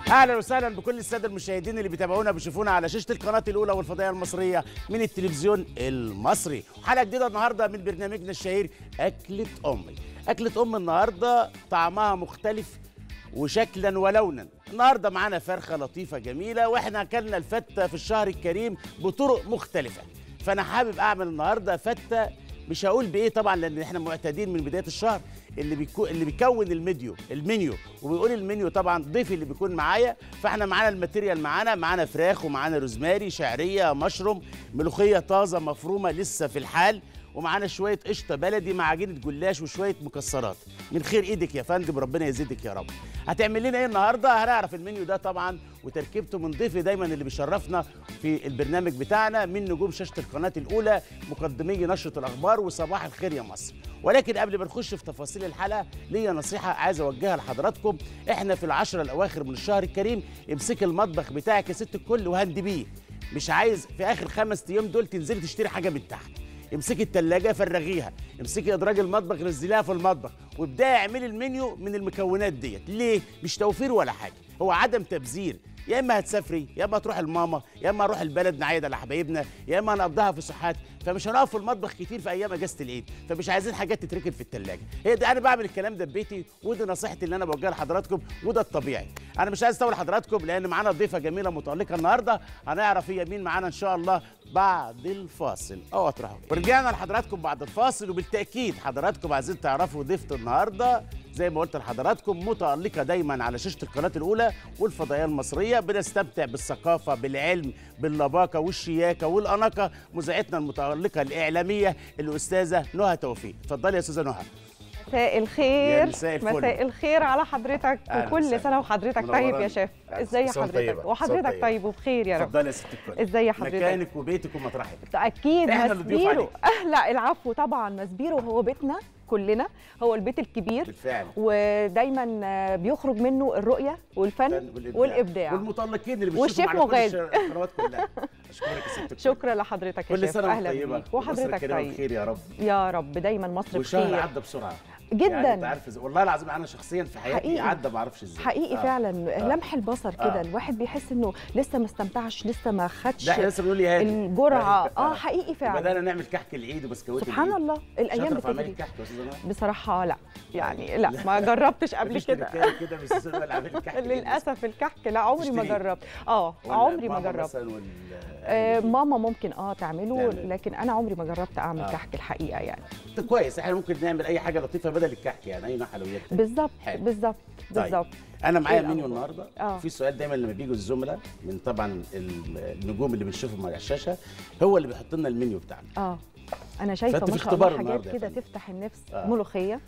اهلا وسهلا بكل الساده المشاهدين اللي بيتابعونا بيشوفونا على شاشه القناه الاولى والفضائيه المصريه من التلفزيون المصري. حلقه جديده النهارده من برنامجنا الشهير اكله امي. اكله ام النهارده طعمها مختلف وشكلا ولونا. النهارده معانا فرخه لطيفه جميله، واحنا اكلنا الفته في الشهر الكريم بطرق مختلفه، فانا حابب اعمل النهارده فته. مش هقول بايه طبعا لان احنا معتادين من بدايه الشهر اللي بيكون المنيو وبيقول المنيو طبعا ضيفي اللي بيكون معايا. فاحنا معانا الماتيريال، معانا فراخ ومعانا روزماري، شعريه، مشروم، ملوخيه طازه مفرومه لسه في الحال، ومعانا شويه قشطه بلدي مع عجينه جلاش وشويه مكسرات. من خير ايدك يا فندم، ربنا يزيدك يا رب. هتعمل لنا ايه النهارده؟ هنعرف المنيو ده طبعا وتركيبته من ضيفي دايما اللي بيشرفنا في البرنامج بتاعنا من نجوم شاشه القناه الاولى، مقدمي نشره الاخبار وصباح الخير يا مصر. ولكن قبل ما نخش في تفاصيل الحلقه ليا نصيحه عايز اوجهها لحضراتكم. احنا في العشرة الاواخر من الشهر الكريم، امسكي المطبخ بتاعك يا ست الكل وهندبيه. مش عايز في اخر 5 ايام دول تنزلي تشتري حاجه من تحت. امسكي التلاجة فرغيها، امسكي ادراج المطبخ نزليها في المطبخ، وابداي اعملي المنيو من المكونات ديت. ليه؟ مش توفير ولا حاجه، هو عدم تبذير. يا اما هتسافري، يا اما هتروح لماما، يا اما هنروح البلد نعيد على حبايبنا، يا اما هنقضيها في صحات، فمش هنقف في المطبخ كتير في ايام اجازه العيد، فمش عايزين حاجات تتركن في التلاجة. هي دي انا بعمل الكلام ده ببيتي، ودي نصيحتي اللي انا بوجهها لحضراتكم، وده الطبيعي. انا مش عايز اطول حضراتكم لان معانا ضيفه جميله متالقه النهارده، هنعرف هي مين معانا ان شاء الله بعد الفاصل. اطرحوا. ورجعنا لحضراتكم بعد الفاصل، وبالتاكيد حضراتكم عايزين تعرفوا ضيفه النهارده زي ما قلت لحضراتكم متألقة دايما على شاشة القناة الأولى والفضائية المصرية. بنستمتع بالثقافة، بالعلم، باللباقة والشياكة والأناقة. مذيعتنا المتألقة الإعلامية الأستاذة نهى توفيق. اتفضلي يا أستاذة نهى. مساء الخير. مساء الخير على حضرتك، وكل سنة وحضرتك طيب يا شيف. ازي حضرتك؟ وحضرتك طيب وبخير يا رب. اتفضلي يا ست الكل. ازي حضرتك؟ مكانك وبيتك ومطرحك. اكيد مسبيرو. عليك. لا العفو طبعا، مسبيرو هو بيتنا كلنا، هو البيت الكبير بالفعل، ودايما بيخرج منه الرؤيه والفن والابداع والمتألقين اللي بنشوفهم على كل القنوات كلها. اشكرك يا ست الكل. شكرا لحضرتك يا شيف. كل سنه وانت طيبه وحضرتك طيب بخير يا رب. يا رب دايما مصر بخير. والشهر عدى بسرعه جدا يعني انت عارف والله العظيم انا شخصيا في حياتي حقيقي. عدى ما اعرفش ازاي حقيقي فعلا. لمح البصر كده الواحد بيحس انه لسه ما استمتعش، لسه ما خدش ده احنا لسه بنقول يا هادي الجرعه. حقيقي فعلا. بدانا نعمل كحك العيد وبسكويت العيد. سبحان الله الايام بتجري. بصراحه لا يعني لا ما جربتش قبل كده للاسف الكحك لا عمري ما جربت. عمري ما جربت. ماما ممكن تعمله، لكن انا عمري ما جربت اعمل كحك الحقيقه يعني. كويس، احنا ممكن نعمل اي حاجه لطيفه بدل الكحك، يعني اي نوع حلويات. بالظبط. طيب. انا معايا منيو النهارده. في سؤال دايما لما بيجوا الزملاء من طبعا النجوم اللي بنشوفهم على الشاشه، هو اللي بيحط لنا المنيو بتاعنا. انا شايفه ما شاء الله حاجات كده تفتح النفس. ملوخيه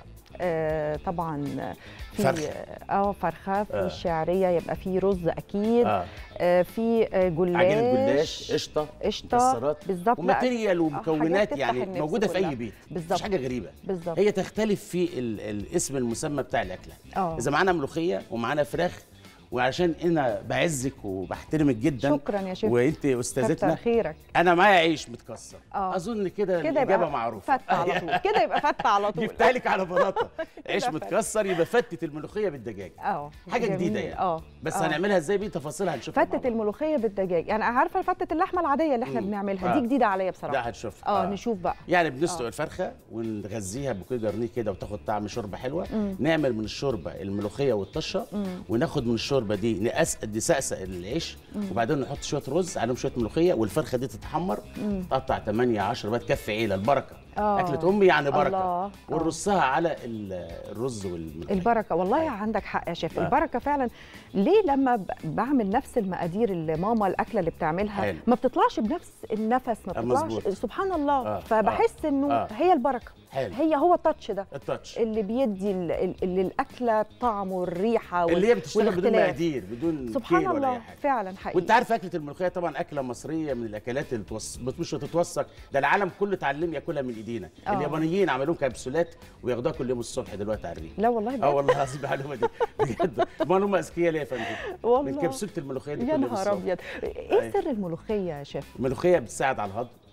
طبعا، في فرخه، في شعريه، يبقى في رز اكيد، في جلاش، عجينه جلاش، قشطه، مكسرات بالظبط، وماتيريال ومكونات يعني موجوده في اي بيت. مش حاجه غريبه بالظبط. هي تختلف في الاسم المسمى بتاع الاكله. اذا معانا ملوخيه ومعانا فراخ، وعشان انا بعزك وبحترمك جدا، شكرا يا شيخ وانت استاذتنا، كتر خيرك. انا معايا عيش متكسر. اظن كده الاجابه معروفه. فتة على طول كده يبقى فتة على طول. جبتها لك على بلاطه. عيش متكسر يبقى فتة الملوخيه بالدجاج. حاجه جديده يعني. بس هنعملها ازاي بيه تفاصيلها هنشوفها. فتة الملوخيه بالدجاج، يعني عارفه فتة اللحمه العاديه اللي احنا بنعملها دي جديده عليا بصراحه. ده هنشوفها. نشوف بقى. يعني بنسلق الفرخه ونغذيها بكل جرنيه كده وتاخد طعم شوربه حلوه. نعمل من الشوربه الملوخيه والطشه، وناخد من الشوربه دي نسقسق العيش، وبعدين نحط شويه رز عليهم شويه ملوخيه، والفرخه دي تتحمر، تقطع 8 10 بقى تكفي عيله. البركه. اكله امي يعني بركه. ونرصها على الرز والملوخيه. البركه والله. عندك حق يا شيف. البركه فعلا. ليه لما بعمل نفس المقادير اللي ماما الاكله اللي بتعملها ما بتطلعش بنفس النفس، ما بتطلعش سبحان الله. فبحس انه هي البركه. هو التاتش ده، اللي بيدي للاكله الطعم والريحه اللي هي بتشتغل بدون مقادير، بدون سبحان الله فعلا حقيقي. وانت عارف اكله الملوخيه طبعا اكله مصريه من الاكلات اللي مش بتتوثق، ده العالم كله اتعلم ياكلها من ايدينا. اليابانيين عملوا لهم كبسولات وياخدوها كل يوم الصبح دلوقتي على الريق. لا والله بجد. والله العظيم المعلومه دي بجد. معلومه اذكياء ليه يا فندم؟ والله من كبسوله الملوخيه دي يا نهار ابيض. ايه سر الملوخيه يا شيف؟ الملوخيه بتساعد على الهضم،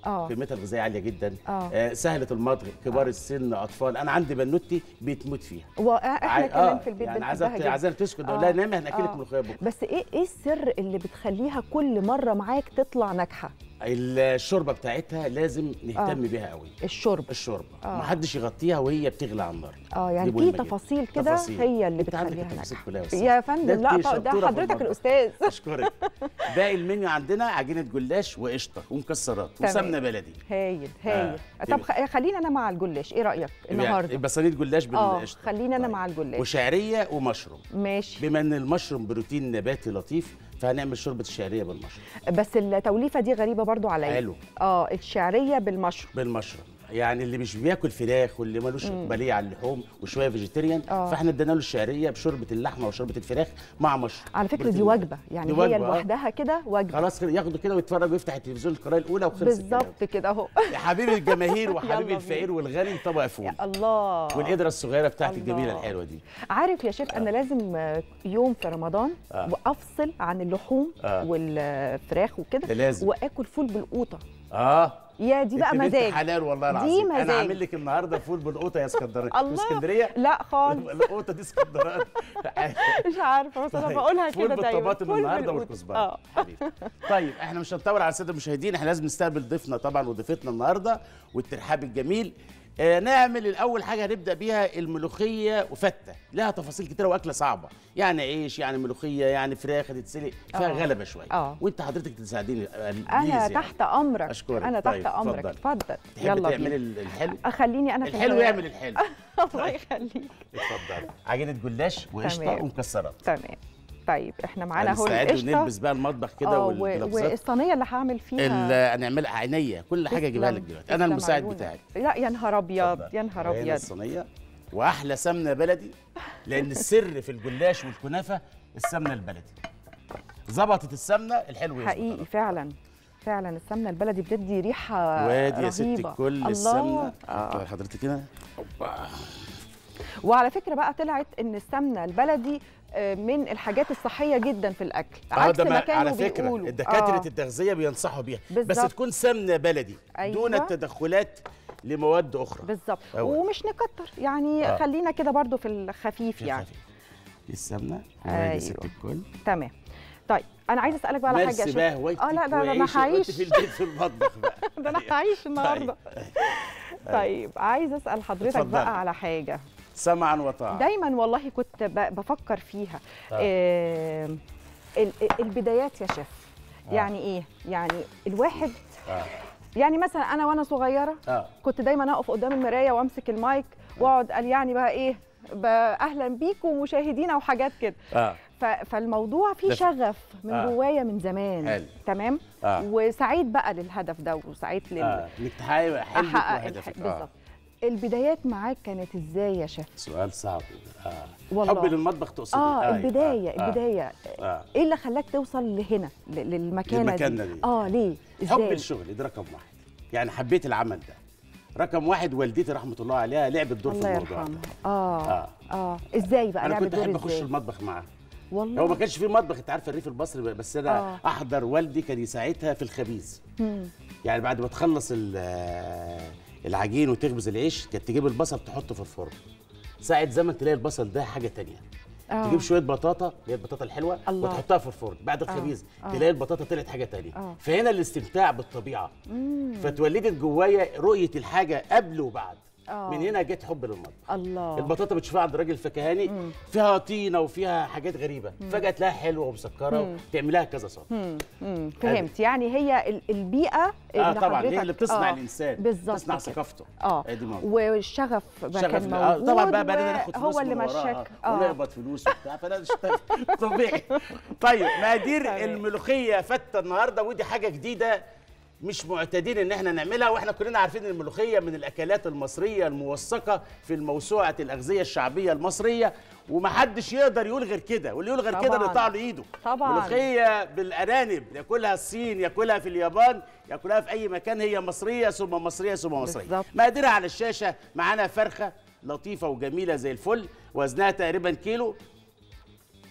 قيمتها الغذائيه عاليه جدا. سهله المضغ، كبار السن، اطفال. انا عندي بنوتي بتموت فيها، واحنا كمان في البيت يعني عايزاها تسكت، اقول لها نامي هناكلك ملوخيه بكره. بس ايه السر اللي بتخليها كل مره معاك تطلع ناجحه؟ الشوربه بتاعتها لازم نهتم بيها قوي. الشوربه ما حدش يغطيها وهي بتغلي على النار. يعني في تفاصيل كده هي اللي بتخليها ناجحه يا فندم. لا ده حضرتك الاستاذ. اشكرك. باقي المنيو عندنا عجينه جلاش وقشطه ومكسرات وسمنه بلدي. هايل. طب خلينا انا مع الجلاش، ايه رايك النهارده؟ يبقى صينيه جلاش بالقشطه. خلينا انا مع الجلاش. وشعريه ومشروم. ماشي. بما ان المشروم بروتين نباتي لطيف، فهنعمل شوربه الشعريه بالمشروم. بس التوليفه دي غريبه برضو عليا. حلو. الشعريه بالمشروم. يعني اللي مش بياكل فراخ واللي مالوش اقباليه على اللحوم وشويه فيجيتيريان، فاحنا ادينا له الشعريه بشوربه اللحمه وشوربه الفراخ مع مشروم. على فكره دي وجبه، يعني هي لوحدها كده وجبه. خلاص كده ياخده كده ويتفرج ويفتح التلفزيون القناه الاولى وخلص بالظبط كده اهو. يا حبيبي الجماهير وحبيبي الفقير والغني طبق فول. الله. والقدره الصغيره بتاعتي الجميله الحلوه دي. عارف يا شيف انا لازم يوم في رمضان وافصل عن اللحوم والفراخ وكده، لازم واكل فول بالقوطه. يا دي بقى مزاج. حلال والله العظيم. انا عامل لك النهارده فول بالقوطه يا اسكندراني. الله. اسكندريه؟ لا خالص. القوطه دي اسكندراني. مش عارفه بس انا بقولها كده دايما. فول بالطماطم النهارده والكزبره. حبيبي. طيب احنا مش هنطول على الساده المشاهدين، احنا لازم نستقبل ضيفنا طبعا وضيفتنا النهارده والترحاب الجميل. نعمل الاول حاجه هنبدا بيها الملوخيه وفته، لها تفاصيل كتيره واكله صعبه، يعني عيش، يعني ملوخيه، يعني فراخ هتتسلق، فيها غلبه شويه. وانت حضرتك تساعديني انا تحت امرك. اشكرك. انا تحت امرك. اتفضل. يلا تعملي الحلو. خليني انا في الحلو يعمل الحلو. الله يخليك. اتفضل. عجينه جلاش وقشطه ومكسرات. تمام. طيب احنا معانا اهو القشطه، ونلبس بقى المطبخ كده والصينيه اللي هعمل فيها هنعملها عينيا، كل حاجه اجيبها لك دلوقتي، انا المساعد بتاعك. لا يا نهار ابيض، يا نهار ابيض. الصينيه واحلى سمنه بلدي، لان السر في الجلاش والكنافه السمنه البلدي. ظبطت السمنه الحلو حقيقي فعلا السمنه البلدي بتدي ريحه وادي رهيبه. يا ستي كل السمنه حضرتك هنا. وعلى فكره بقى طلعت ان السمنه البلدي من الحاجات الصحيه جدا في الاكل، عكس ما كانوا على فكره بيقولوا. الدكاتره التغذيه بينصحوا بيها، بس تكون سمنه بلدي. دون التدخلات لمواد اخرى. بالظبط. ومش نكتر يعني، خلينا كده برضو في الخفيف يعني. دي السمنه يا ست الكل. تمام. طيب انا عايزه اسالك بقى على حاجه. لا انا هعيش في البيت في المطبخ بقى. ده انا هعيش النهارده. طيب عايزه اسال حضرتك بقى على حاجه. سمعا وطاعة. دايما والله كنت بفكر فيها. البدايات يا شيف. يعني ايه؟ يعني الواحد يعني مثلا انا وانا صغيره كنت دايما اقف قدام المرايه وامسك المايك واقعد قال يعني بقى ايه اهلا بيكم مشاهدينا وحاجات كده. فالموضوع فيه شغف من جوايا من زمان. تمام. وسعيد بقى للهدف ده وسعيد انك تحقق حلمك وهدفك. بالظبط. البدايات معاك كانت ازاي يا شيف؟ سؤال صعب. والله. حب للمطبخ تقصدي؟ البدايه ايه اللي خلاك توصل لهنا للمكانه دي؟ ليه؟ ازاي؟ حب الشغل ده رقم واحد، يعني حبيت العمل ده رقم واحد. والدتي رحمه الله عليها لعبت دور في الموضوع ده. ازاي بقى انا كنت احب اخش المطبخ معاها والله. هو ما كانش في مطبخ، انت عارفه الريف المصري، بس انا احضر والدي كان يساعدها في الخبيز. يعني بعد ما تخلص العجين وتخبز العيش كانت تجيب البصل تحطه في الفرن. ساعة زمن تلاقي البصل ده حاجه تانية. تجيب شويه بطاطا اللي هي البطاطا الحلوه وتحطها في الفرن. بعد الخبيز تلاقي البطاطا طلعت حاجه تانية. فهنا الاستمتاع بالطبيعه. فتولدت جوايا رؤيه الحاجه قبل وبعد. من هنا جت حب للمطبخ. الله. البطاطا بتشوفها عند الراجل الفكهاني فيها طينه وفيها حاجات غريبه، فجاه تلاقيها حلوه ومسكره وتعملها كذا صوت. فهمت. يعني هي البيئه اللي طبعا هي اللي بتصنع الانسان، بالظبط، بتصنع ثقافته. والشغف كان موجود. طبعا بقى ناخد فلوس هو اللي مشاك ونقبض فلوس وبتاع، فده طبيعي. طيب مقادير الملوخيه فته النهارده، ودي حاجه جديده مش معتادين ان احنا نعملها، واحنا كلنا عارفين ان الملوخيه من الاكلات المصريه الموثقه في الموسوعه الاغذيه الشعبيه المصريه، ومحدش يقدر يقول غير كده، واللي يقول غير كده نقطع له ايده. طبعا ملوخيه بالارانب، ياكلها الصين، ياكلها في اليابان، ياكلها في اي مكان، هي مصريه ثم مصريه ثم مصريه. مقاديرها على الشاشه. معانا فرخه لطيفه وجميله زي الفل، وزنها تقريبا كيلو،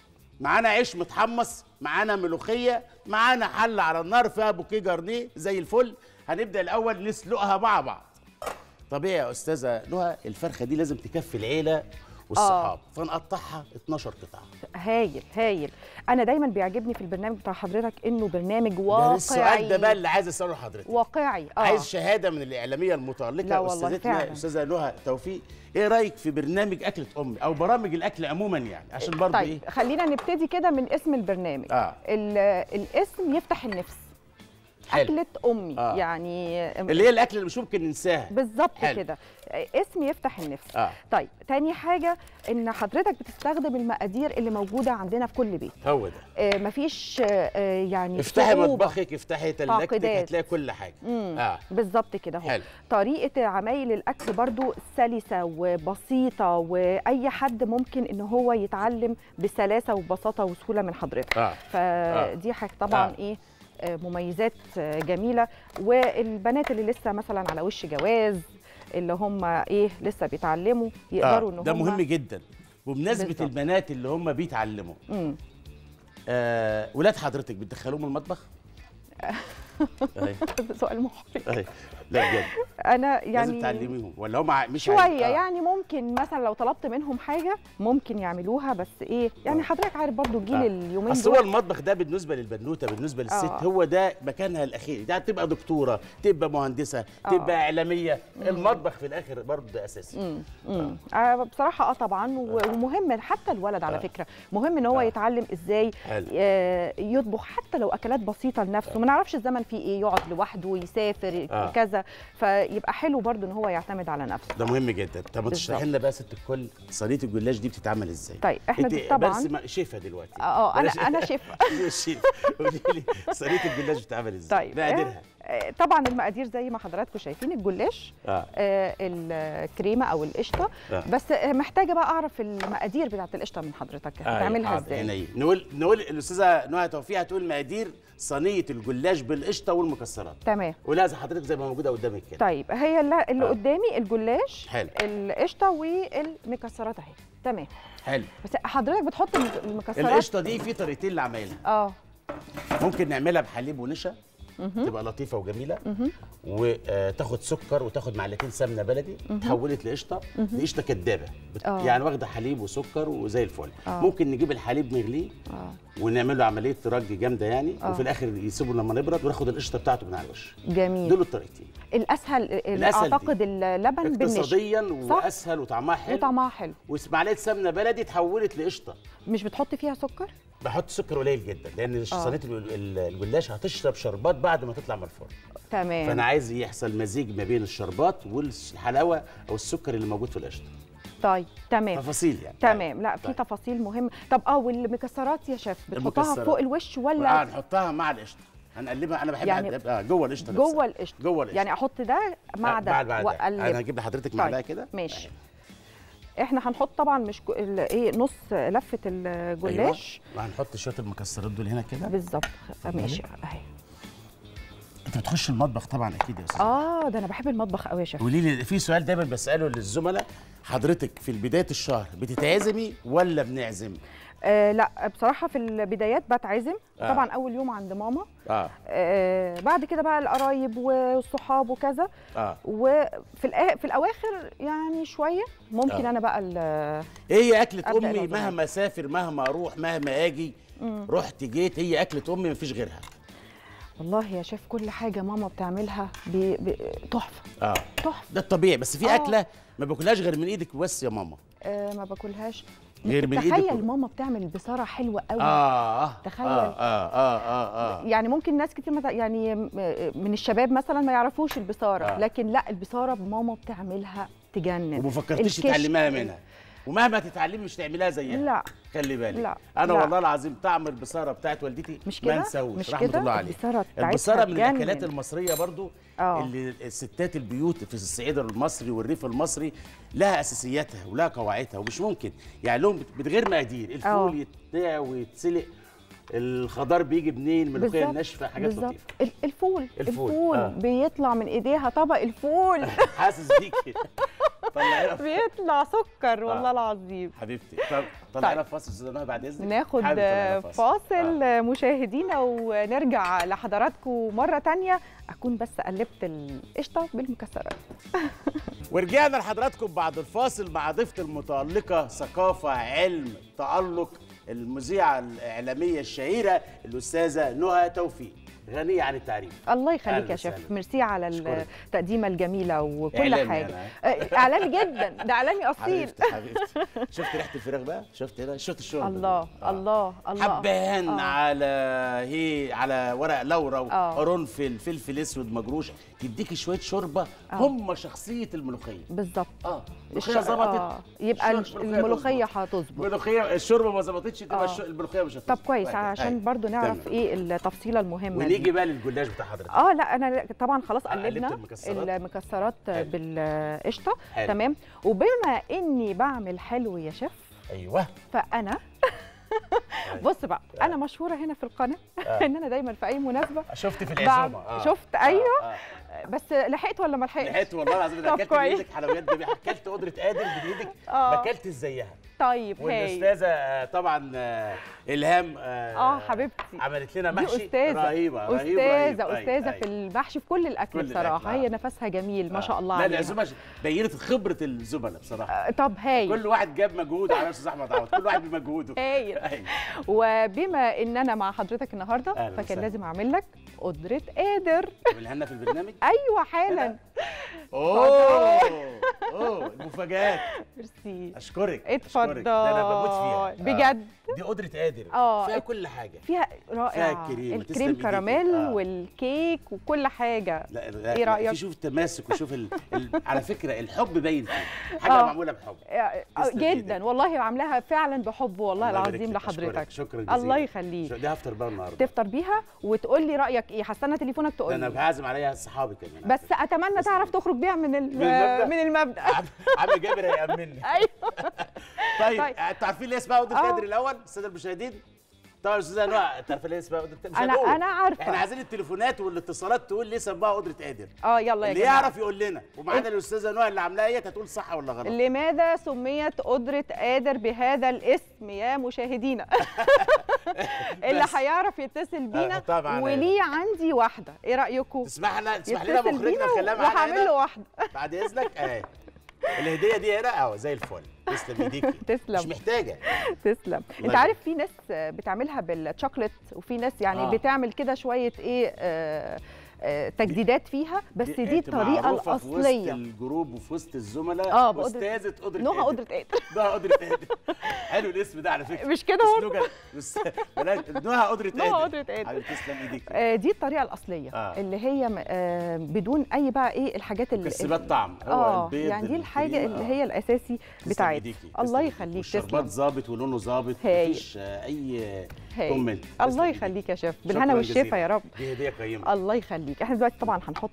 معانا عيش متحمص، معانا ملوخيه، معانا حله على النار فيها بوكيه جرنيه زي الفل. هنبدا الاول نسلقها مع بعض. طبيعي يا استاذه نهى الفرخه دي لازم تكفي العيله والصحاب، فنقطعها 12 قطعه. هايل هايل. انا دايما بيعجبني في البرنامج بتاع حضرتك انه برنامج واقعي. ده السؤال ده بقى اللي عايز اساله لحضرتك. واقعي. عايز شهاده من الاعلاميه المتالقه استاذتنا استاذه نهى توفيق. ايه رايك في برنامج اكله امي او برامج الاكل عموما يعني، عشان برضه طيب خلينا نبتدي كده من اسم البرنامج. الاسم يفتح النفس. أكلة أمي يعني اللي هي الأكل اللي مش ممكن ننساها بالظبط كده، اسم يفتح النفس. طيب تاني حاجة إن حضرتك بتستخدم المقادير اللي موجودة عندنا في كل بيت. هو ده. مفيش يعني افتحي مطبخك، افتحي تلاجتك، هتلاقي كل حاجة. بالظبط كده. هو طريقة عمايل الأكل برضو سلسة وبسيطة، وأي حد ممكن إن هو يتعلم بسلاسة وبساطة وسهولة من حضرتك. فدي حاجة طبعا إيه مميزات جميله. والبنات اللي لسه مثلا على وش جواز، اللي هم ايه لسه بيتعلموا، يقدروا ان هم ده مهم جدا. بمناسبه البنات اللي هم بيتعلموا، ولاد حضرتك بتدخلوهم المطبخ؟ سؤال محرج. لا بجد انا يعني لازم تعلميهم ولا هم مش شويه يعني ممكن مثلا لو طلبت منهم حاجه ممكن يعملوها، بس ايه يعني حضرتك عارف برضو الجيل اليومين اصل هو المطبخ ده بالنسبه للبنوته، بالنسبه للست هو ده مكانها الاخير. ده تبقى دكتوره، تبقى مهندسه، تبقى اعلاميه، المطبخ في الاخر برضو ده اساسي. بصراحه طبعا. ومهم حتى الولد على فكره مهم ان هو يتعلم ازاي يطبخ، حتى لو اكلات بسيطه لنفسه. ما نعرفش الزمن فيه ايه، يقعد لوحده ويسافر كذا، فيبقى حلو برضو ان هو يعتمد على نفسه. ده مهم جدا. طب ما تشرحي لنا بقى ست الكل صينيه الجلاش دي بتتعمل ازاي؟ طيب احنا طبعا بس شيفه دلوقتي. انا شيفه. قولي لي صينيه الجلاش بتتعمل ازاي؟ طيب مقاديرها. طبعا المقادير زي ما حضراتكم شايفين، الجلاش الكريمه او القشطه. بس محتاجه بقى اعرف المقادير بتاعه القشطه من حضرتك هتعملها ازاي؟ نقول الاستاذه نهى توفيق هتقول مقادير صينيه الجلاش بالقشطه والمكسرات. تمام. ولازم حضرتك زي ما موجوده قدامك كده. طيب هي اللي قدامي الجلاش، حلو، القشطه والمكسرات اهي. تمام حلو. بس حضرتك بتحط المكسرات. القشطه دي في طريقتين لعمايلها. ممكن نعملها بحليب ونشا، تبقى لطيفه وجميله، وتاخد سكر وتاخد معلقتين سمنه بلدي، تحولت لقشطه. دي قشطه كدابه، يعني واخده حليب وسكر وزي الفل. ممكن نجيب الحليب نغليه ونعمل له عمليه رج جامده يعني، وفي الاخر يسيبه لما نبرد وناخد القشطه بتاعته من على الوش. جميل. دول الطريقتين. الاسهل اعتقد اللبن بالنشا اقتصاديا واسهل وطعمها حلو. ومعلقه سمنه بلدي اتحولت لقشطه. مش بتحط فيها سكر؟ بحط سكر قليل جدا، لان صينيه الجلاش هتشرب شربات بعد ما تطلع من الفرن. تمام. فانا عايز يحصل مزيج ما بين الشربات والحلاوه او السكر اللي موجود في القشطه. طيب تمام. تفاصيل يعني. تمام. لا في تفاصيل مهمه. طب والمكسرات يا شيف بتحطها فوق الوش ولا نحطها مع القشطه؟ هنقلبها. انا بحب يعني جوه القشطه. جوه القشطه يعني احط ده مع ده واقلب. انا هجيب لحضرتك معلقه كده. ماشي. احنا هنحط طبعا مش ايه نص لفه الجلاش. أيوة. وهنحط شويه المكسرات دول هنا كده بالظبط. ماشي اهي. انت بتخش المطبخ طبعا اكيد يا استاذ. ده انا بحب المطبخ قوي يا شيخ. قولي لي، في سؤال دايما بساله للزملاء، حضرتك في بدايه الشهر بتتعزمي ولا بنعزم؟ لا بصراحه في البدايات بتعزم. طبعا اول يوم عند ماما. بعد كده بقى القرايب والصحاب وكذا. وفي الاواخر يعني شويه ممكن انا بقى ايه هي اكله امي مهما اسافر مهما اروح مهما اجي رحت جيت، هي اكله امي مفيش غيرها. والله يا شيف كل حاجه ماما بتعملها تحفه. تحفه. ده الطبيعي، بس في اكله ما باكلهاش غير من ايدك بس يا ماما. ما باكلهاش غير من ايدك. تخيل ماما بتعمل البصاره حلوه قوي. تخيل. يعني ممكن ناس كتير يعني من الشباب مثلا ما يعرفوش البصاره. لكن لا، البصاره ماما بتعملها تجنن. وما فكرتيش تتعلميها منها؟ ومهما تتعلمي مش تعمليها زيها. لا خلي بالك. لا. انا والله العظيم طعم البصاره بتاعت والدتي ما انساهوش، رحمه الله عليها. البصاره من الاكلات المصريه برضو اللي الستات البيوت في الصعيد المصري والريف المصري لها اساسياتها ولها قواعدها، ومش ممكن يعني لهم من غير مقادير. الفول يتنقع ويتسلق، الخضار بيجي منين، من الملوخيه الناشفه، حاجات لطيفه. الفول بيطلع من ايديها طبق الفول. حاسس بيكي. بيطلع سكر والله العظيم. حبيبتي. طب طلعنا فاصل استاذه نهى بعد اذنك. ناخد فاصل مشاهدينا ونرجع لحضراتكم مره ثانيه. اكون بس قلبت القشطه بالمكسرات. ورجعنا لحضراتكم بعد الفاصل مع ضيفتي المتألقة ثقافة علم تألق، المذيعة الإعلامية الشهيرة الأستاذة نهى توفيق، غنية عن التعريف. الله يخليك يا شيف، ميرسي على التقديمة الجميلة وكل حاجة. إعلامي جدا، ده إعلامي أصيل. حبيبتي شفت ريحة الفراخ بقى؟ شفت هنا؟ شفت الشغل؟ الله الله الله. حبهان على ورق لورا وقرنفل، فلفل اسود مجروش، يديكي شوية شوربة. هم شخصية الملوخية بالظبط. الملوخية ظبطت يبقى الملوخية هتظبط. الشوربة ما ظبطتش تبقى الملوخية مش هتظبط. طب كويس عشان برضو نعرف ايه التفصيلة المهمة. ونيجي بقى للجلاش بتاع حضرتك. لا انا طبعا خلاص قلبنا المكسرات بالقشطة. تمام. وبما اني بعمل حلو يا شيف، ايوه، فانا بص بقى، انا مشهوره هنا في القناه ان انا دايما في اي مناسبه شفت في العزومه شفت. ايوه. بس لحقت ولا ما لحقتش؟ لحقت والله العظيم. اكلت بايدك حلويات جميله، اكلت قدره قادر بايدك، ما اكلتش زيها. طيب والاستاذه طبعا الهام حبيبتي عملت لنا محشي رهيبه. استاذه في المحشي في كل الاكل بصراحه. هي نفسها جميل ما شاء الله عليها. لا العزومه بينت خبره الزملاء بصراحه. طب هايل. كل واحد جاب مجهود على استاذ احمد عوض، كل واحد بمجهوده. هايل. وبما ان انا مع حضرتك النهارده فكان لازم اعمل لك قدره قادر. تعملها لنا في البرنامج؟ ايوه حالا. اوه المفاجآت. ميرسي. اشكرك. اتفضل. ده انا بموت فيها بجد. دي قدرة قادر. فيها كل حاجة. فيها رائع. فيها الكريم كراميل والكيك وكل حاجة. لا ايه رأيك؟ شوف التماسك وشوف على فكرة الحب باين فيه، حاجة معمولة بحب جدا والله، عاملاها فعلا بحب والله العظيم لحضرتك. شكرا جزيلا. الله يخليك. دي هفطر بقى النهارده. تفطر بيها وتقول لي رأيك ايه. هستنى تليفونك تقول لي. انا بعزم عليها صحابي كمان، بس اتمنى تعرف تخرج بيها من المبدأ. عم جابر هيأمنني. ايوه. طيب انتوا عارفين ليه اسمها قدرة قادر الاول الساده المشاهدين؟ طبعا استاذه نهى انت عارفه ليه اسمها قدرة قادر؟ انا عارفه. احنا عايزين التليفونات والاتصالات تقول ليه سموها قدرة قادر. يلا يا اللي جماعه يعرف يقول لنا. ومعانا الاستاذه نهى اللي عاملاها هي هتقول صح ولا غلط. لماذا سميت قدرة قادر بهذا الاسم يا مشاهدينا؟ اللي هيعرف يتصل بينا. طبعا. وليه عندي واحده، ايه رايكم؟ تسمح لنا مخرجنا نخليها معانا وهعمل له واحده بعد اذنك. الهديه دي هنا زي الفل. تسلم ايديكي. تسلم. مش محتاجه. تسلم. انت عارف في ناس بتعملها بالشوكليت وفي ناس يعني بتعمل كده شويه تجديدات فيها، بس دي الطريقه الاصليه. في وسط الجروب وفي وسط الزملاء. استاذه قدره نهى قدره قادر. نهى قدره قادر. حلو الاسم ده على فكره. مش كده برضه؟ نهى قدره قادر. نهى قدره قادر. تسلم ايديك. دي الطريقه الاصليه اللي هي بدون اي بقى الحاجات اللي مكسبات طعم. هو البيض يعني دي الحاجه اللي هي الاساسي بتاعتها. الله يخليك. الشربات ظابط ولونه ظابط، مفيش اي كومنت. الله يخليك يا شيف، بالهنا والشفا يا رب. دي هديه قيمه. الله يخليك. احنا دلوقتي طبعا هنحط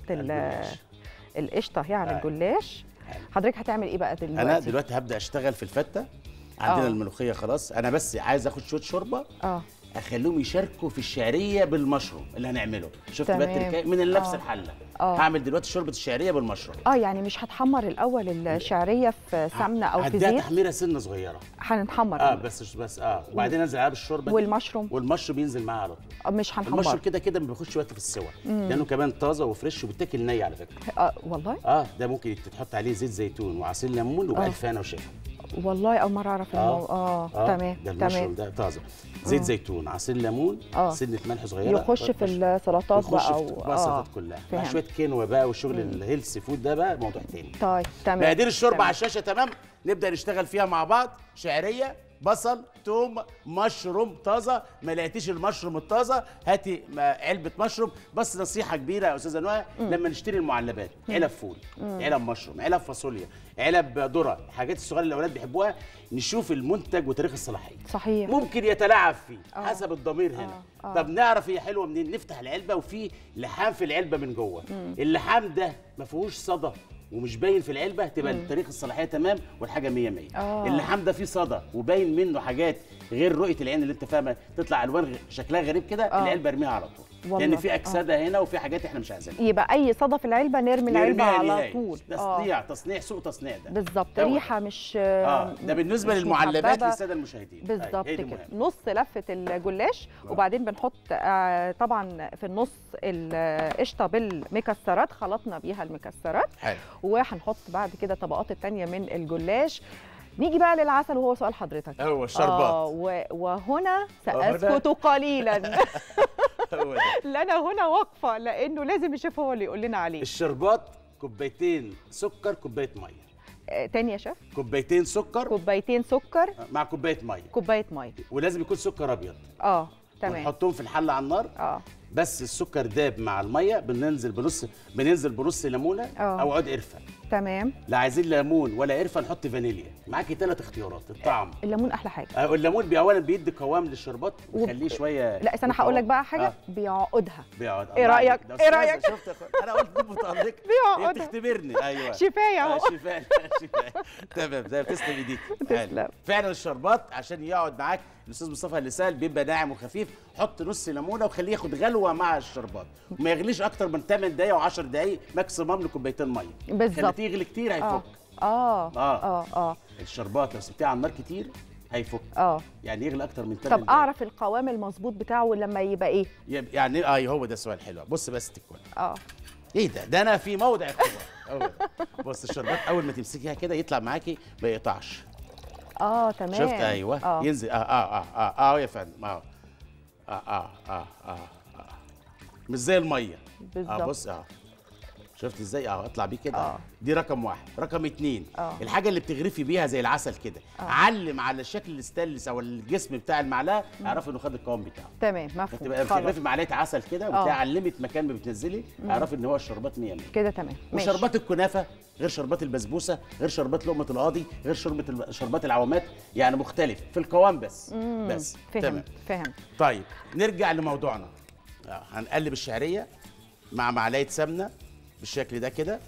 القشطه هي على الجلاش. حضرتك هتعمل ايه بقى دلوقتي؟ انا دلوقتي هبدا اشتغل في الفته. عندنا الملوخيه خلاص، انا بس عايز اخد شويه شوربه اخليهم يشاركوا في الشعريه بالمشروم اللي هنعمله. شفت بقى التركية من نفس الحله. هعمل دلوقتي شوربه الشعريه بالمشروم. يعني مش هتحمر الاول الشعريه في سمنه او في زيت؟ هديها تحميره سنه صغيره. هنحمر بس وبعدين انزل عليها بالشوربه والمشروم ينزل معاها على طول. مش هنحمر المشروم كده ما بياخدش وقت في السوا، لانه كمان طازه وفريش وبيتاكل ني على فكره. والله ده ممكن تحط عليه زيت زيتون وعصير ليمون وبألف هنا وشفا. والله اول مره اعرف تمام. ده المشروم ده طازه. زيت زيتون، عصير ليمون، سنه ملح صغيره، يخش في السلطات بقى السلطات كلها مع شويه كينوا بقى والشغل الهيلث فود ده بقى موضوع تاني. طيب تمام. مقادير الشوربه على الشاشه. تمام. نبدا نشتغل فيها مع بعض. شعريه، بصل، توم، مشروم طازه. ما لقيتيش المشروم الطازه هاتي علبه مشروم. بس نصيحه كبيره يا استاذه نهى، لما نشتري المعلبات، علب فول، علب مشروم، علب فاصوليا، علب ذره، الحاجات الصغيره اللي الاولاد بيحبوها، نشوف المنتج وتاريخ الصلاحيه. صحيح. ممكن يتلاعب فيه حسب الضمير هنا. طب نعرف هي حلوه منين؟ نفتح العلبه وفي لحام في العلبه من جوه. اللحام ده ما فيهوش صدى ومش باين في العلبه، تبقى تاريخ الصلاحيه تمام والحاجه 100 100. اللحام ده فيه صدى وباين منه حاجات غير رؤيه العين اللي انت فاهمه، تطلع الوان شكلها غريب كده، العلبه ارميها على طول، لان في اكسده هنا وفي حاجات احنا مش عايزينها. يبقى اي صدى في العلبه نرمي العلبه على طول. تصنيع سوء تصنيع ده بالظبط. ريحه مش ده بالنسبه للمعلبات للساده المشاهدين بالظبط كده. نص لفه الجلاش وبعدين بنحط طبعا في النص القشطه بالمكسرات، خلطنا بيها المكسرات. حلو. وهنحط بعد كده الطبقات الثانيه من الجلاش. نيجي بقى للعسل وهو سؤال حضرتك. هو الشربات. وهنا سأسكت قليلا. لا انا هنا واقفه لانه لازم الشيف هو اللي يقول لنا عليه. الشربات كوبايتين سكر كوبايه ميه. تاني يا شيف. كوبايتين سكر مع كوبايه ميه. ولازم يكون سكر ابيض. تمام. ونحطهم في الحله على النار. بس السكر داب مع الميه، بننزل بنص ليمونه او عود قرفه. تمام. لا عايزين ليمون ولا قرفه نحط فانيليا. معاكي 3 اختيارات. الطعم الليمون احلى حاجه. الليمون اولا بيدي قوام للشربات، بيخليه شويه. لا انا هقول لك بقى حاجه. بيعقدها. ايه رايك؟ شفت انا قلت دي متالق. بيعقدها. بتختبرني. ايوه شفايه اهو. شفايه. تمام. زي تسلم ايديك. تسلم. فعلا الشربات عشان يقعد معاك الاستاذ مصطفى اللي سال بيبقى ناعم وخفيف. حط نص ليمونه وخليه ياخد غلوه مع الشربات، وما يغليش اكتر من 8 دقائق و10 دقائق ماكسيمم لكوبايتين ميه. بالظبط. خليه يغلي كتير هيفك. الشربات لو سبتيه على النار كتير هيفك. يعني يغلي اكتر من 8 دقائق. طب اعرف القوام المظبوط بتاعه لما يبقى ايه؟ يعني هو ده سؤال حلو. بص بس تكون ايه ده انا في موضع اختبار. بص الشربات اول ما تمسكيها كده يطلع معاكي ما يقطعش. تمام. شفت؟ ايوه. ينزل يا فندم. مش زي الميه. بالظبط. بص شفت ازاي؟ اطلع بيه كده. دي رقم 1. رقم 2 الحاجه اللي بتغرفي بيها زي العسل كده. علم على الشكل الستانلس او الجسم بتاع المعلقه، اعرفي انه خد القوام بتاعه. تمام مفهوم. تبقى بتغرفي معلقه عسل كده وتلاقي علمت مكان ما بتنزلي، اعرفي ان هو الشربات 100 كده. تمام. وشربات الكنافه غير شربات البسبوسه، غير شربات لقمه القاضي، غير شربات العوامات، يعني مختلف في القوام بس. فهمت. طيب نرجع لموضوعنا. هنقلب الشعريه مع معلقه سمنه بالشكل ده كده.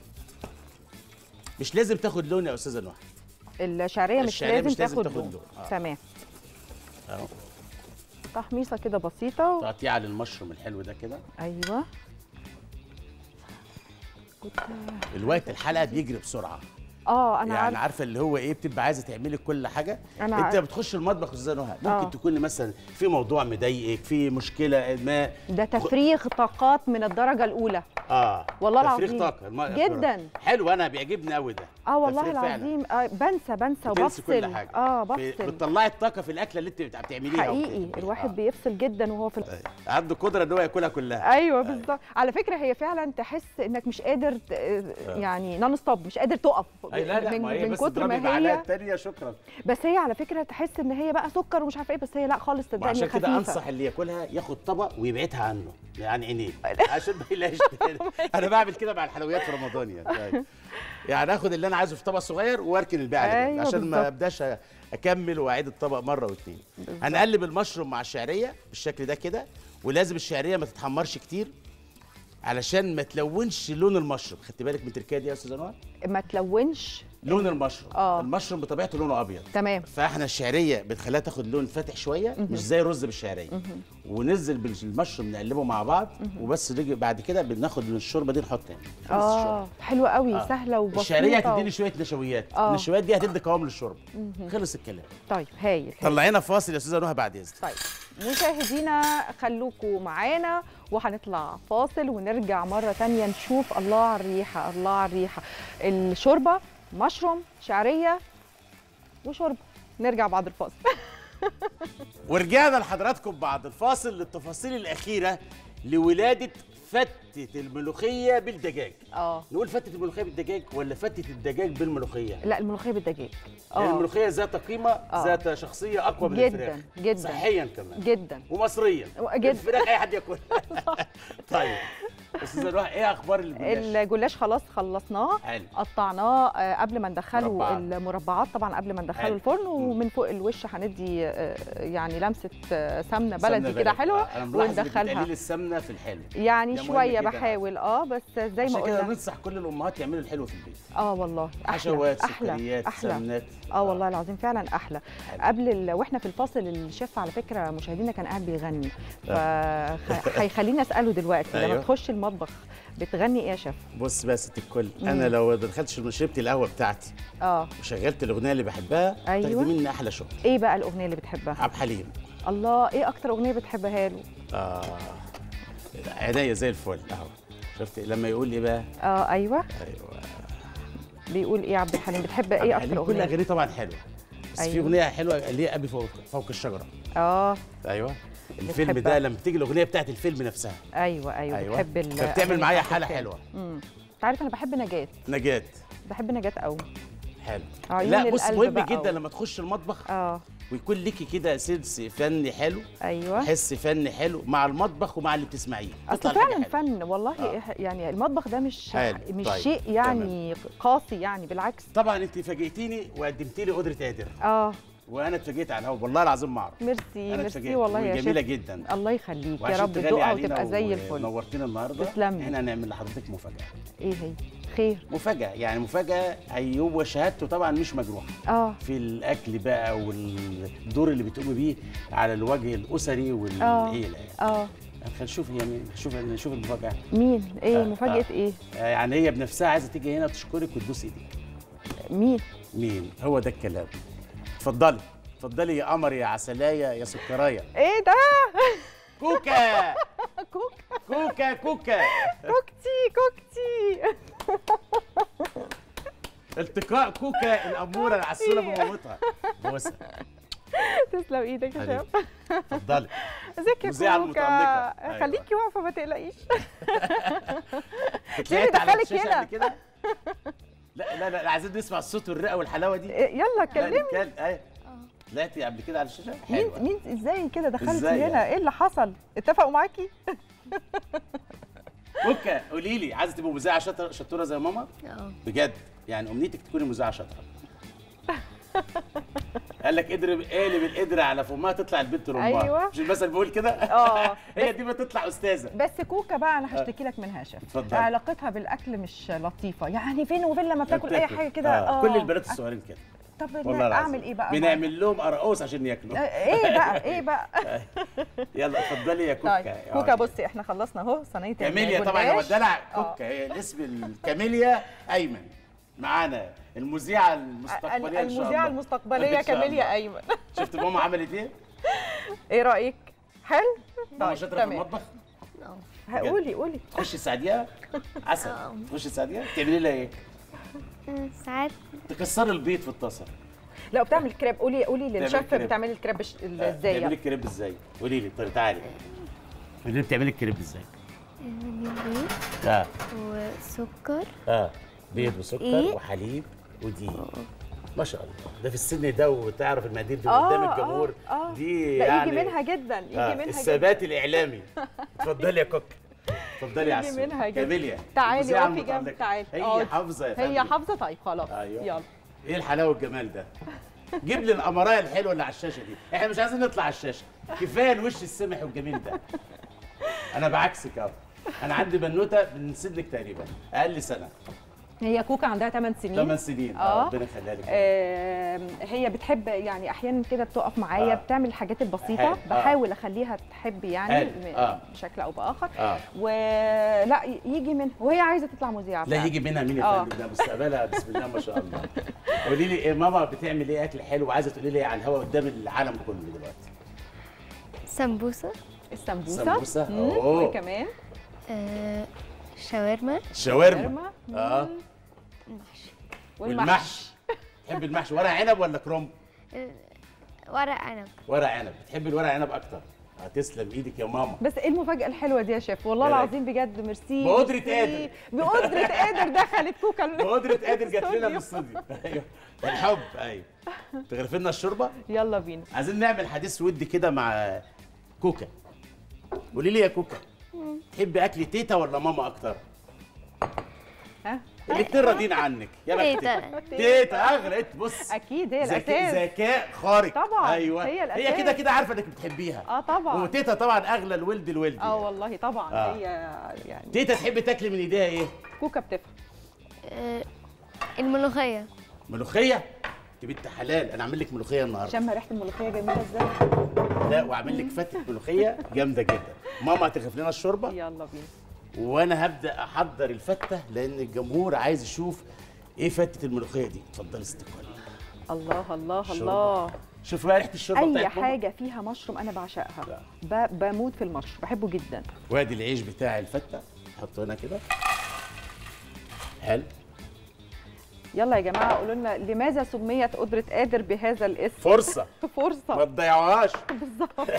مش لازم تاخد لون يا استاذه نهى. الشعريه مش لازم تاخد لون. تمام. اهو تحميصه كده بسيطه تقطيعه للمشروم الحلو ده كده. ايوه. الوقت الحلقه بيجري بسرعه. انا يعني عارفه اللي هو ايه، بتبقى عايزه تعملي كل حاجه. انت بتخش المطبخ يا استاذه نهى ممكن تكون مثلا في موضوع مضايقك، في مشكله ما. ده تفريغ طاقات من الدرجه الاولى. والله العظيم. تفريغ طاقه جدا حلو. انا بيعجبني قوي ده. والله العظيم. بنسى وبفصل. كل حاجه. بفصل. بتطلعي الطاقه في الاكله اللي انت بتعمليها. حقيقي الواحد بيفصل جدا وهو في عنده قدره ان هو ياكلها كلها. ايوه بالظبط. على فكره هي فعلا تحس انك مش قادر يعني نون ستوب، مش قادر تقف. من كتر ما هي الثانيه. شكرا. بس هي على فكره تحس ان هي بقى سكر ومش عارفه ايه، بس هي لا خالص. صدقني عشان كده انصح اللي ياكلها ياخد طبق ويبعدها عنه يعني عينيه عشان ما يلاقيش. انا بعمل كده مع الحلويات في رمضان يعني اخد اللي انا عايزه في طبق صغير واركن الباقي عشان ما ابداش اكمل واعيد الطبق مره واثنين. هنقلب المشروم مع الشعريه بالشكل ده كده، ولازم الشعريه ما تتحمرش كتير علشان ما تلونش لون المشروم. خدت بالك من التركيه دي يا استاذه نهى؟ ما تلونش لون المشروم. المشروم بطبيعته لونه ابيض. تمام. فاحنا الشعريه بنخليها تاخد لون فاتح شويه، مش زي الرز بالشعريه. وننزل بالمشروم نقلبه مع بعض وبس. نيجي بعد كده بناخد من الشوربه دي نحط تاني. حلوه قوي. سهله وبسيطه. الشعريه هتديني شويه نشويات. النشويات دي هتدي قوام للشوربه. خلص الكلام. طيب هايل. طلعينا فاصل يا استاذه نهى بعد اذنك. طيب مشاهدينا خلوكوا معانا وهنطلع فاصل ونرجع مرة تانية نشوف. الله على الريحة، الله على الريحة. الشوربة مشروم، شعرية وشوربة. نرجع بعد الفاصل. ورجعنا لحضراتكم بعد الفاصل للتفاصيل الأخيرة لولادة فتة الملوخية بالدجاج. نقول فتة الملوخية بالدجاج ولا فتة الدجاج بالملوخية؟ لا الملوخية بالدجاج. الملوخية ذات قيمة، ذات شخصية أقوى من الفراخ. جدا صحيا كمان جدا ومصريا جدا. الفراخ أي حد ياكلها. طيب استاذه نوح ايه اخبار الجلاش خلاص خلصناه، قطعناه قبل ما ندخله المربعات طبعا، قبل ما ندخله الفرن، ومن فوق الوش هندي يعني لمسه سمنه بلدي كده حلوه وندخلها. تقليل السمنه في الحلو يعني شويه بحاول بس زي ما قلنا ننصح كل الامهات يعملوا الحلو في البيت. والله حشوات سكريات سمنات والله العظيم فعلا احلى. قبل واحنا في الفاصل الشيف على فكره مشاهدينا كان قاعد بيغني، فهيخليني اساله دلوقتي لما تخش المطبخ بتغني ايه يا شيف؟ بص بقى يا ست الكل، انا لو ما دخلتش شربت القهوه بتاعتي وشغلت الاغنيه اللي بحبها تاخدي مني احلى شغل. ايه بقى الاغنيه اللي بتحبها؟ عبد الحليم. الله، ايه اكتر اغنيه بتحبها له؟ عينيا زي الفل اهو. شفت لما يقول ايه بقى؟ ايوه بيقول ايه عبد الحليم؟ بتحب ايه اكتر اغنيه؟ كل اغانيه طبعا حلوه، بس في اغنيه حلوه ليه ابي فوق الشجره. ايوه الفيلم ده لما تيجي الاغنيه بتاعت الفيلم نفسها. ايوه بتحب فبتعمل معايا حاله حلوه. انت عارف انا بحب نجاة. بحب نجاة قوي. حلو. لا بص، مهم جدا لما تخش المطبخ ويكون ليكي كده سنس فني حلو. حس فني حلو مع المطبخ ومع اللي بتسمعيه. اصل فعلا فن والله. يعني المطبخ ده مش طيب. شيء يعني قاسي، يعني بالعكس. طبعا انت فاجئتيني وقدمتي لي قدره قادر. وانا اتفاجئت على الهوا والله العظيم ما اعرف. ميرسي والله يا شيف. جميله جدا. الله يخليك يا رب، تقع وتبقى زي الفل. نورتينا النهارده. تسلمي. احنا هنعمل لحضرتك مفاجاه. ايه هي؟ خير. مفاجاه، يعني مفاجاه ايوب وشهادته طبعا مش مجروحه. في الاكل بقى والدور اللي بتقومي بيه على الوجه الاسري والعيله يعني. هنشوف هي مين، نشوف المفاجاه. مين؟ ايه مفاجاه ايه؟ يعني هي بنفسها عايزه تيجي هنا تشكرك وتبوس ايديك. مين؟ هو ده الكلام. اتفضلي يا قمر يا عسلايه يا سكرايه. ايه ده؟ كوكا. كوكتي التقاء كوكا الاموره العسوله بمامتها. بوسه. تسلم ايدك يا شيف. اتفضلي. ازيك يا كوكا؟ خليكي واقفه ما تقلقيش. طلعت على الشاشه كده. لا عايزين نسمع الصوت والرئه والحلاوه دي. يلا كلمني. طلعتي قبل كده على الشاشه؟ مين ازاي كده دخلتي هنا؟ ايه اللي حصل؟ اتفقوا معاكي؟ كوكا قولي لي، عايزه تبقي مذيعه شطوره زي ماما؟ بجد؟ يعني امنيتك تكوني مذيعه شاطره. قال لك قالب القدره على فمها تطلع البنت لامها. مش المثل بيقول كده؟ هي دي بتطلع استاذه. بس كوكا بقى انا هشتكي لك منها يا شيف. اتفضل. علاقتها بالاكل مش لطيفه، يعني فين وفين لما بتاكل اي حاجه كده. كل البنات الصغيرين كده. طب اعمل ايه بقى؟ بنعمل لهم قرقوس عشان ياكلوا. ايه بقى؟ يلا اتفضلي يا كوكا. طيب كوكا بصي، احنا خلصنا اهو صينيه كاميليا طبعا يا ودلع. كوكا هي الاسم الكاميليا ايمن. معانا المذيعه المستقبليه ان شاء الله. المذيعه المستقبليه كاميليا ايمن. شفت ماما عملت ايه؟ ايه رايك؟ حلو؟ ماما شاطره في المطبخ؟ قولي. تخشي تساعديها؟ عسل. تخشي تساعديها؟ تعملي لها ايه؟ ساعات تكسري البيض في الطاسه. لا بتعمل كريب. قولي للشيف بتعملي الكريب ازاي؟ بتعملي الكريب ازاي؟ قولي لي. تعالي قولي لي بتعملي الكريب ازاي؟ بيض وسكر. بيض وسكر وحليب ودقيق. ما شاء الله، ده في السن ده وتعرف المقادير دي قدام الجمهور. دي يعني يجي منها جدا. الثبات الاعلامي. اتفضلي يا كوكا. اتفضلي يا عسل. كاميليا. تعالي اقفي جنب. تعالي. هي حافظه يا فندم. هي حافظه. طيب خلاص. يلا. ايه الحلاوه والجمال ده؟ جيب لي القمرايه الحلوه اللي على الشاشه دي. احنا مش عايزين نطلع على الشاشه، كفايه الوش السمح والجميل ده. انا بعكسك اهو. انا عندي بنوته من سنك تقريبا اقل سنه. هي كوكا عندها 8 سنين. 8 سنين. ربنا يخليها لك. هي بتحب يعني احيانا كده بتقف معايا. بتعمل الحاجات البسيطه. بحاول اخليها تحب يعني بشكل او باخر. ولا يجي منها وهي عايزه تطلع مذيعه. لا يجي منها مين يا فندم؟ ده مستقبلها بسم الله ما شاء الله. قولي لي إيه ماما بتعمل ايه اكل حلو وعايزه تقولي لي على الهواء قدام العالم كله دلوقتي؟ سمبوسه. السمبوسه. وايه كمان؟ شاورما. المحشي. والمحشي. تحب المحشي ورق عنب ولا كرنب؟ ورق عنب. بتحب الورق عنب اكتر. تسلم ايدك يا ماما. بس ايه المفاجاه الحلوه دي يا شيف؟ والله العظيم بجد ميرسي. بقدره قادر. دخلت كوكا. بقدره قادر جات لنا من الاستوديو. ايوه الحب. ايوه تغرفي لنا الشوربه. يلا بينا. عايزين نعمل حديث ودي كده مع كوكا. قولي لي يا كوكا، تحبي اكل تيتا ولا ماما اكتر؟ ها الاتنين راضيين عنك يا بختك. تيتا. تيتا اغلى. بص اكيد هي الاساس. ذكاء خارق. طبعا ايوه هي الاساس. هي كده كده عارفه انك بتحبيها. طبعا. وتيتا طبعا اغلى الولد الولد. والله طبعا. هي يعني تيتا تحبي تاكلي من ايديها ايه؟ كوكا بتفهم. الملوخية. ملوخيه؟ انت بنت حلال، انا اعمل لك ملوخيه النهارده. شم ريحه الملوخيه جميله ازاي؟ لا واعمل لك فتة ملوخيه جامده جدا. ماما هتغرف لنا الشوربه يلا بينا. وانا هبدا احضر الفته لان الجمهور عايز يشوف ايه فتة الملوخيه دي. اتفضلي استقبال. الله الله شوربة. الله. شوف بقى ريحه الشوربه اي بتاعت ماما. حاجه فيها مشروم انا بعشقها. بموت في المشروم، بحبه جدا. وادي العيش بتاع الفته حطه هنا كده. حلو. يلا يا جماعه قولوا لنا لماذا سميت قدره قادر بهذا الاسم؟ فرصه ما فرصه تضيعوهاش. بالظبط.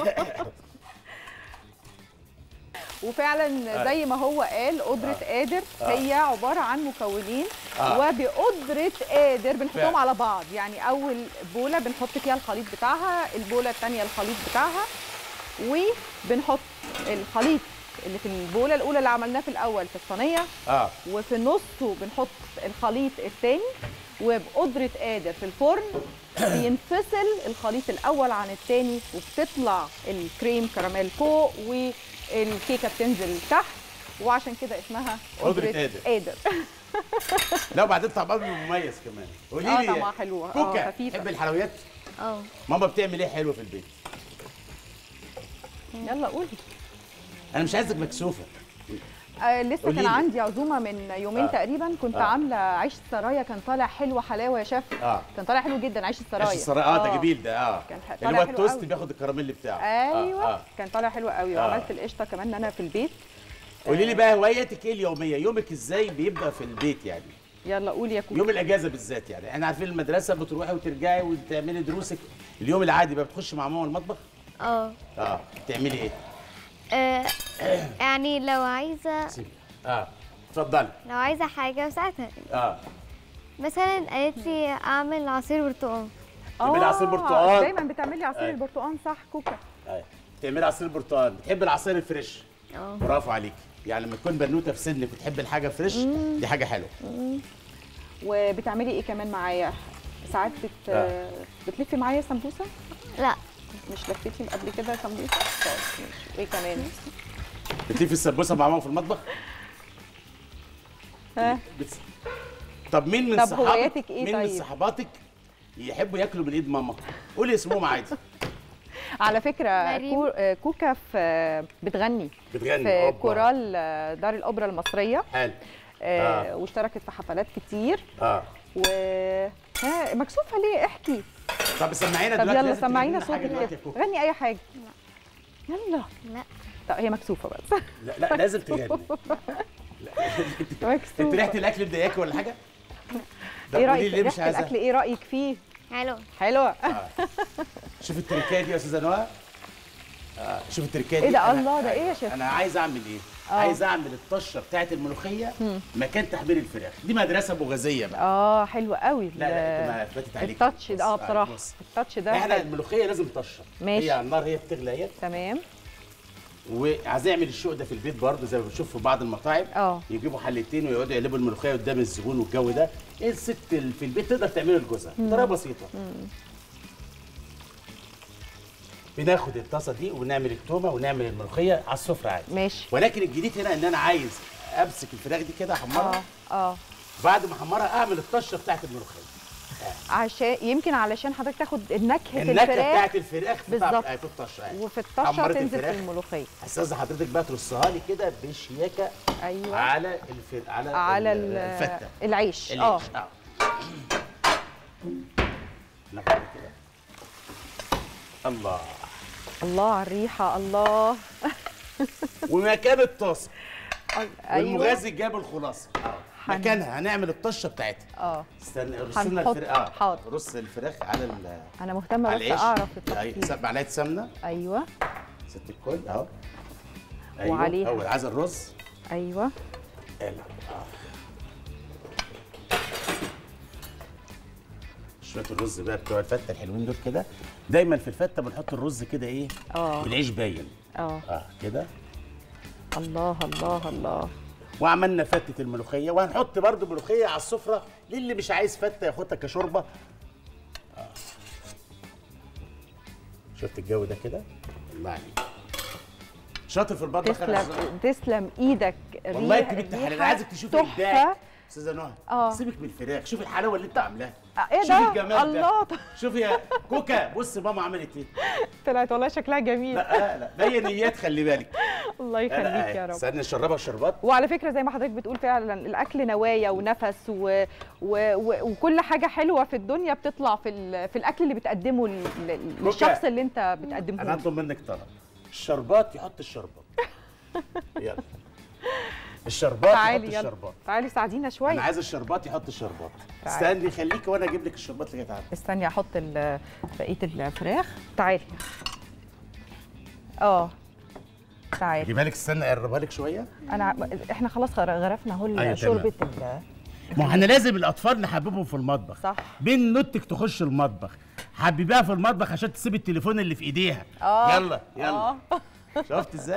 وفعلا زي ما هو قال قدرة قادر هي عبارة عن مكونين وبقدرة قادر بنحطهم على بعض. يعني أول بولة بنحط فيها الخليط بتاعها، البولة الثانية الخليط بتاعها، وبنحط الخليط اللي في البولة الأولى اللي عملناه في الأول في الصينية، وفي نصه بنحط الخليط الثاني، وبقدرة قادر في الفرن بينفصل الخليط الأول عن الثاني وبتطلع الكريم كراميل فوق والكيكة بتنزل تحت، وعشان كده اسمها قدرة قادر. لا وبعدين طعمها مميز كمان. قولي لي طعمها حلوة. كوكا خفيفة. تحب الحلويات؟ ماما بتعمل ايه حلو في البيت؟ يلا قولي. انا مش عايزك مكسوفه. لسه كان عندي عزومه من يومين تقريبا، كنت عامله عيش السرايا، كان طالع حلو حلاوه يا شيف. كان طالع حلو جدا عيش السرايا. عيش السرايا ده جميل ده. كان اللي هو التوست بياخد الكراميل بتاعه. ايوه كان طالع حلو قوي. وعملت القشطه كمان انا في البيت. قولي لي بقى هوايتك ايه اليوميه؟ يومك ازاي بيبقى في البيت يعني؟ يلا قولي يا كوكا. يوم الاجازه بالذات يعني احنا عارفين المدرسه بتروحي وترجعي وتعملي دروسك. اليوم العادي بقى بتخشي مع ماما المطبخ؟ بتعملي ايه؟ يعني لو عايزه اتفضلي. لو عايزه حاجه ساعتها مثلا قالت لي اعمل عصير برتقال. بتعملي عصير برتقال؟ دايما بتعملي عصير البرتقال صح كوكا؟ بتعملي عصير برتقال. بتحبي العصير الفريش؟ برافو عليكي. يعني لما تكون بنوته في سنك وتحبي الحاجه فريش دي حاجه حلوه. وبتعملي ايه كمان معايا؟ ساعات بتلفي معايا سمبوسه؟ لا مش لفيتي قبل كده سمبوسه؟ طيب ماشي. وايه كمان؟ بتلفي السمبوسه مع ماما في المطبخ؟ طب مين من صحابك مين من صحباتك يحبوا ياكلوا من ايد ماما؟ قولي اسمهم عادي. على فكره كوكا بتغني في كورال دار الاوبرا المصريه. حلو. واشتركت في حفلات كتير. و مكسوفه ليه؟ احكي. طب سمعينا دلوقتي. طب يلا سمعينا صوتك كده. غني اي حاجه. يلا. لا طب هي مكسوفه بس. لا لازم تغني. مكسوفه. انت ريحه الاكل مضايقاكي ولا حاجه؟ ايه رايك ريحه الاكل؟ ايه رايك فيه؟ حلوه. شوف التركايه دي يا استاذه نوى. شوف التركايه دي. ايه ده؟ الله ده ايه يا شيخ؟ انا عايز اعمل ايه؟ عايز اعمل الطشه بتاعت الملوخيه مكان تحمير الفراخ. دي مدرسه بوغازيه بقى. حلوه قوي. لا فاتت عليك التاتش ده. بصراحه التاتش ده احنا الملوخيه لازم طشه. ماشي. هي على النار هي بتغلي اهي. تمام. وعايز اعمل الشوق ده في البيت برضه زي ما بنشوف في بعض المطاعم. يجيبوا حلتين ويقعدوا يقلبوا الملوخيه قدام الزبون والجو ده. الست في البيت تقدر تعمله لجوزها بطريقه بسيطه. بناخد الطاسه دي ونعمل التومه ونعمل الملوخيه على السفره عادي. ماشي. ولكن الجديد هنا ان انا عايز امسك الفراخ دي كده احمرها. بعد ما احمرها اعمل الطشه بتاعت الملوخيه. علشان حضرتك تاخد النكهه بتاعت الفراخ بالظبط في الطشه يعني. وفي الطشه تنزل في الملوخيه. استاذ حضرتك بقى ترصها لي كده بشياكه. ايوه. على الفته العيش. ناخد كده. الله على الريحه. الله. ومكان الطاسه والمغازي أيوة. جاب الخلاصه. مكانها هنعمل الطشه بتاعتها. استنى رصنا الفراخ. حاضر. رص الفراخ على انا مهتمه بس اعرف التفصيل. معلقه سمنه. ايوه ست الكل اهو. وعليها اول عايز الرز. ايوه. شويه الرز بقى بتوع الفته الحلوين دول كده. دايما في الفته بنحط الرز كده ايه والعيش باين. كده. الله الله الله. وعملنا فتة الملوخية، وهنحط برضو ملوخية على السفرة للي مش عايز فتة ياخدها كشوربة. شفت الجو ده كده؟ الله عليك. شاطر في المطبخ. تسلم ايدك. والله انت بنت حلال، انا عايزك تشوفي ابداعك استاذه نهى. سيبك من الفراخ، شوفي الحلاوه اللي انت عاملاها. ايه ده؟ شوفي الجمال الله ده. شوفي يا كوكا، بص ماما عملت ايه. طلعت والله شكلها جميل. لا باقي نيات، خلي بالك. الله يخليك يا رب. استنى نشربها الشربات. وعلى فكره زي ما حضرتك بتقول فعلا الاكل نوايا ونفس وكل حاجه حلوه في الدنيا بتطلع في الاكل اللي بتقدمه للشخص اللي انت بتقدمه له. انا هطلب منك طلب، الشربات يحط الشربات. يلا الشربات يحط الشربات. تعالي ساعدينا شويه. انا عايز الشربات يحط الشربات. استني خليكي وانا اجيب لك الشربات اللي تعالي. استني احط بقيه الفراخ. تعالي. تعالي اجيبها لك. استنى اقربها لك شويه. احنا خلاص غرفنا اهو شوربه ما احنا لازم الاطفال نحببهم في المطبخ. صح. بين نوتك تخش المطبخ، حبيبيها في المطبخ عشان تسيب التليفون اللي في ايديها. يلا يلا. شفت ازاي؟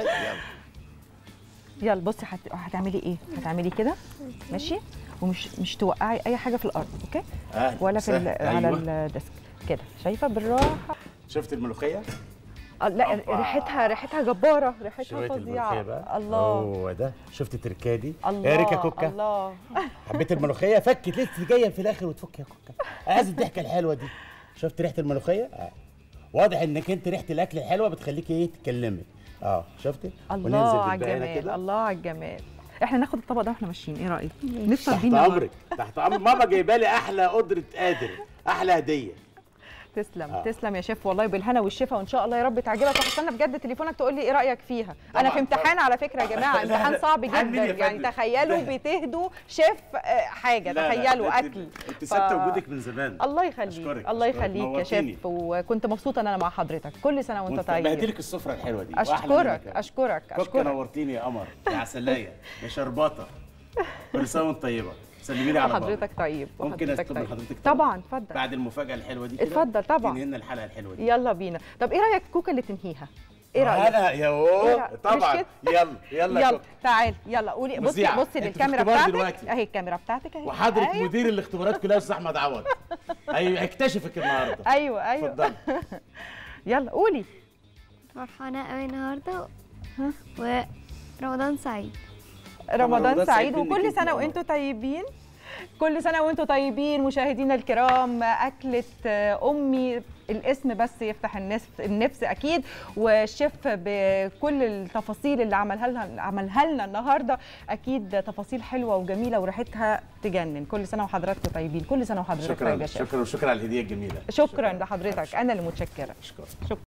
يلا بصي هتعملي ايه؟ هتعملي كده ماشي، ومش توقعي اي حاجه في الارض، اوكي؟ ولا في على الديسك كده. شايفه بالراحه. شفت الملوخيه؟ لا ريحتها جباره، ريحتها فظيعه. الله. هو ده. شفت التركيه دي؟ الله يا ريكا كوكا. الله. حبيت الملوخيه؟ فكت لسه جايه في الاخر وتفك يا كوكا. عايز الضحكه الحلوه دي. شفت ريحه الملوخيه؟ واضح انك انت ريحه الاكل الحلوه بتخليكي ايه تتكلمي. ونشفتي؟ الله على الجمال. الله على الجمال. احنا ناخد الطبق ده واحنا ماشيين، ايه رايك؟ نفطر بيه. تحت امرك، تحت امرك. ماما جايبه لي احلى قدره قادر، احلى هديه. تسلم. تسلم يا شيف والله، بالهنا والشفا، وان شاء الله يا رب تعجبك. وهستنى بجد تليفونك تقول لي ايه رايك فيها. انا في امتحان على فكره يا جماعه، امتحان صعب جدا يعني. تخيلوا بتهدوا شيف حاجه، تخيلوا اكل. انت سبت وجودك من زمان. الله يخليك. الله يخليك يا شيف، وكنت مبسوطه ان انا مع حضرتك. كل سنه وانت طيب. بهدلك السفره الحلوه دي. اشكرك. كوكا نورتيني يا قمر، يا عسليه، يا شرباطه. كل سنه وانت طيبه. سلمي لي على حضرتك طيب. ممكن استلم من حضرتك طبعا. اتفضل. بعد المفاجاه الحلوه دي كده. اتفضل طبعا. تنهي لنا الحلقه الحلوه دي. يلا بينا. طب ايه رايك كوكا اللي تنهيها؟ ايه رايك؟ انا يا طبعا. يلا تعالي يلا قولي. بصي للكاميرا بتاعتك اهي. الكاميرا بتاعتك اهي. وحضرتك مدير الاختبارات كلها استاذ احمد عوض. هيكتشفك النهارده. ايوه اتفضلي. يلا قولي. فرحانه قوي النهارده ورمضان سعيد. رمضان سعيد وكل سنه وانتم طيبين. كل سنه وانتم طيبين مشاهدينا الكرام. اكله امي، الاسم بس يفتح النفس اكيد. والشيف بكل التفاصيل اللي عملها لنا النهارده، اكيد تفاصيل حلوه وجميله وريحتها تجنن. كل سنه وحضراتكم طيبين. كل سنه وحضرتك طيب يا شيف. شكرا على الهديه الجميله. شكرا لحضرتك. انا اللي متشكره. شكرا.